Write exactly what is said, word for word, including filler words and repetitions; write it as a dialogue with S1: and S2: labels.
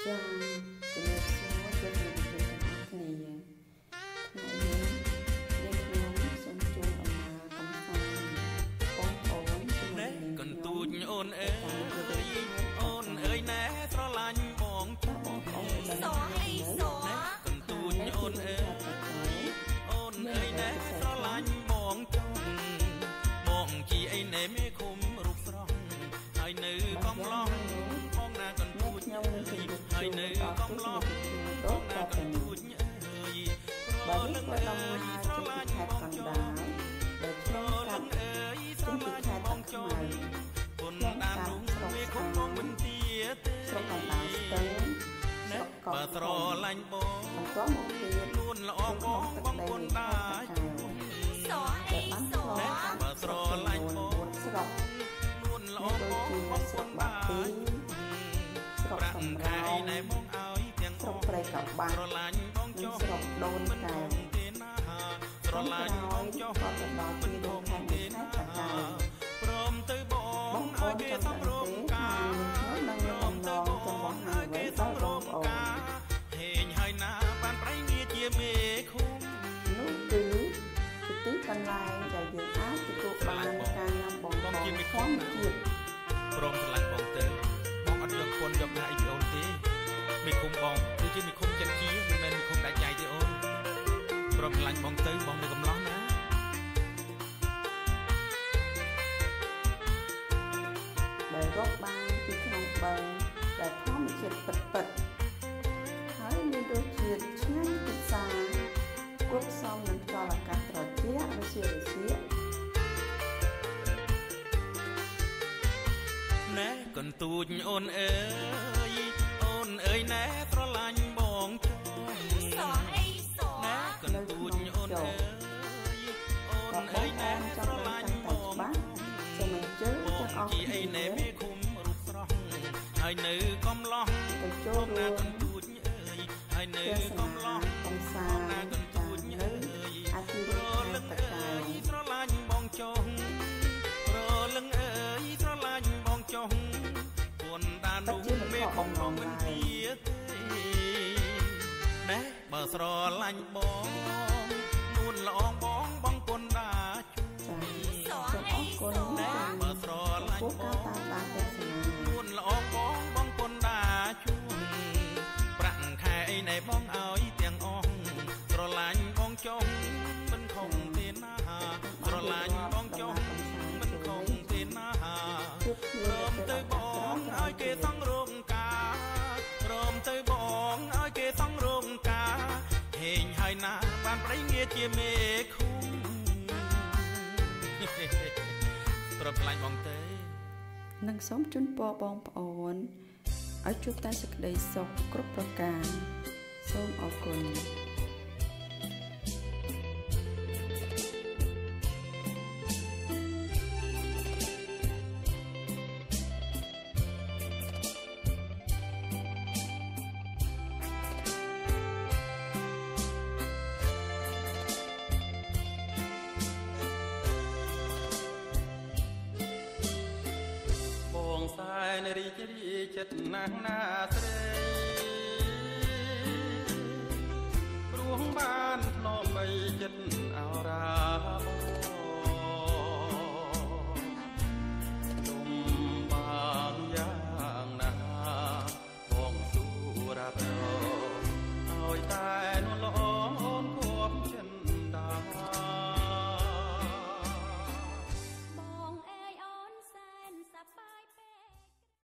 S1: ចាជំរាបសួរជម្រាបសួរទាំងអស់គ្នាថ្ងៃនេះយើងខ្ញុំសូមជូនដំណើរកំសាន្តបងប្អូនជាមួយនឹងកន្ទូចអូនអើយអូនអើយណែស្រឡាញ់បងបងប្អូនសអីសកន្ទូចអូនអើយអូនអើយណែស្រឡាញ់បងចង់បងជាអីណែមេឃុំរូបស្រស់ហើយនៅកំឡោះផងណាកន្ទូចហើយនៅកំឡោះផងណាកន្ទូចអើយបើនេះក៏ដំណើរស្រឡាញ់បងចង់ដែលឆ្លងកាត់អើយស្រឡាញ់បងចង់គុណតាមនោះមេឃុំបងមិនទាទេស្រុកកណ្ដាលស្ទឹងស្រុកក៏ស្រឡាញ់បងក៏មកទៀតនួនល្អបងបងគុណដាជួសអីសបើស្រឡាញ់បងស្រុកនួនល្អបងបងគុណដាប្រាក់កាយណែបងឲ្យទាំងស្រុកព្រៃកបាស្រឡាញ់បងចុះស្រុកដូនកែវទេណាស្រឡាញ់បងចុះក៏ទៅដល់ទីនោះខែទេណាព្រមទៅបងឲ្យគេសំរងការព្រមទៅបងឲ្យគេសំរងការហេងហើយណាបានប្រៃងារជាមេឃុំនោះគឺជាទីកន្លែងដែលយើងអាចទទួលបានការញ៉ាំបងបងជាមេឃុំជាតិព្រមស្រឡាញ់បងទៅបងអត់យកគុណយកណាអីពីអូនទេមេឃុំបងគឺជាមេឃុំចិត្តជាមិនមែនមេឃុំដាច់ចៃទេអូនព្រមស្រឡាញ់បងទៅបងនៅកំឡោះណាដែលរកបានពីក្នុងបឹងដែលធម្មជាតិពិតពិតហើយមានរសជាតិឆ្ងាញ់ពិសាគប់ផ្សំនឹងខ្យល់អាកាសត្រជាក់រសៀលរសៀលណែកន្ទូចអូនអើយអូនអើយណែស្រឡាញ់បងចុះសអីសណែកន្ទូចអូនអើយអូនអើយណែស្រឡាញ់បងសូមអញ្ជើញទាំងអស់គ្នាអីណែមេឃុំរូបស្រស់ហើយនៅកំឡោះទៅចូលណាកន្ទូចអើយហើយនៅកំឡោះកំសាន្តណាកន្ទូចអើយអាទិរលឹងអើយស្រឡាញ់បងចុះរលឹងអើយស្រឡាញ់បងចុះគុណដានោះមេឃុំបងមិនទាទេណែបើស្រឡាញ់បងនួនល្អបងបងគុណដាជួសូមអរគុណណែបើស្រឡាញ់បងតាមដានទេសនានួនល្អបងបងគុណដាជួប្រាក់ខែអីណែបងឲ្យទាំងអស់ស្រឡាញ់បងចុះមិនខំទេណាស្រឡាញ់បងចុះមិនខំទេណាព្រមទៅបងឲ្យគេសង់រោងការព្រមទៅបងឲ្យគេសង់រោងការហេងហើយណាបានប្រៃងារជាមេឃុំព្រមខ្លាញ់បងទេនឹងសូមជូនពរបងប្អូនឲ្យជួបតែសេចក្តីសុខគ្រប់ប្រការសូមអរគុណសែនរីករាយចិត្តណាស់ណាស្រីព្រោះបានធ្លាប់បីចិត្តឲ្យ